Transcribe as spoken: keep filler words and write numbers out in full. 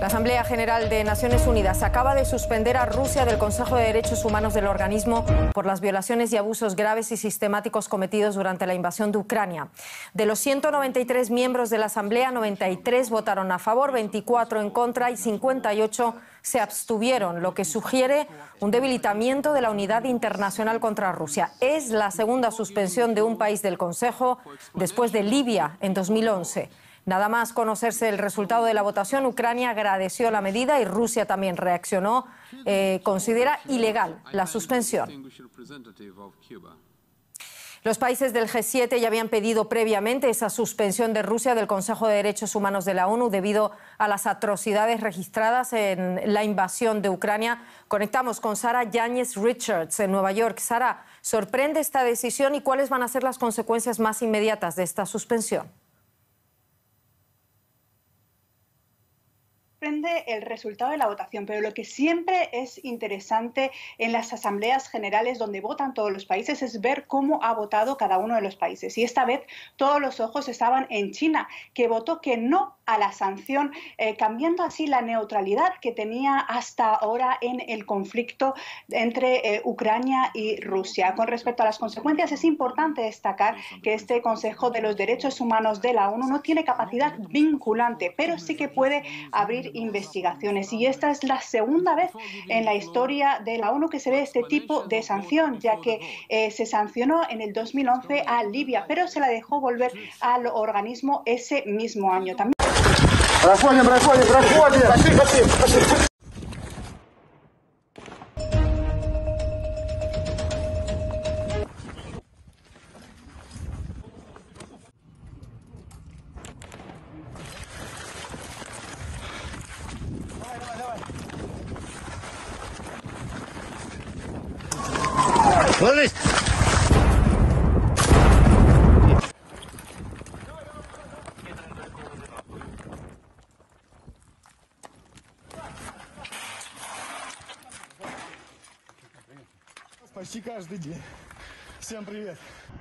La Asamblea General de Naciones Unidas acaba de suspender a Rusia del Consejo de Derechos Humanos del organismo por las violaciones y abusos graves y sistemáticos cometidos durante la invasión de Ucrania. De los ciento noventa y tres miembros de la Asamblea, noventa y tres votaron a favor, veinticuatro en contra y cincuenta y ocho se abstuvieron, lo que sugiere un debilitamiento de la unidad internacional contra Rusia. Es la segunda suspensión de un país del Consejo después de Libia en dos mil once. Nada más conocerse el resultado de la votación, Ucrania agradeció la medida y Rusia también reaccionó. Eh, considera ilegal la suspensión. Los países del G siete ya habían pedido previamente esa suspensión de Rusia del Consejo de Derechos Humanos de la ONU debido a las atrocidades registradas en la invasión de Ucrania. Conectamos con Sara Yáñez Richards en Nueva York. Sara, ¿sorprende esta decisión y cuáles van a ser las consecuencias más inmediatas de esta suspensión? Sorprende el resultado de la votación, pero lo que siempre es interesante en las asambleas generales donde votan todos los países es ver cómo ha votado cada uno de los países. Y esta vez todos los ojos estaban en China, que votó que no a la sanción, eh, cambiando así la neutralidad que tenía hasta ahora en el conflicto entre eh, Ucrania y Rusia. Con respecto a las consecuencias, es importante destacar que este Consejo de los Derechos Humanos de la ONU no tiene capacidad vinculante, pero sí que puede abrir investigaciones. Y esta es la segunda vez en la historia de la ONU que se ve este tipo de sanción, ya que eh, se sancionó en el dos mil once a Libia, pero se la dejó volver al organismo ese mismo año. También Проходим, проходим, проходим. Пошли, пошли, пошли. Ложись. Почти каждый день. Всем привет.